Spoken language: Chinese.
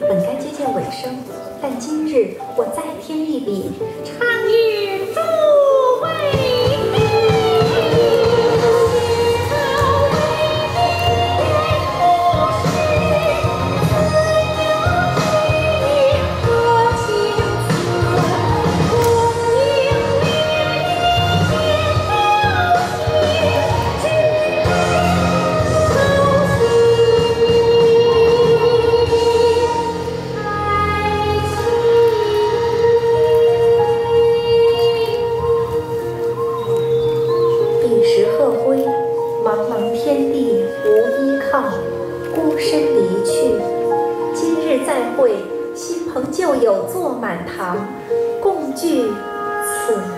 本该接近尾声，但今日我再添一笔，唱与诸位。 茫茫天地无依靠，孤身离去。今日再会，新朋旧友坐满堂，共聚此。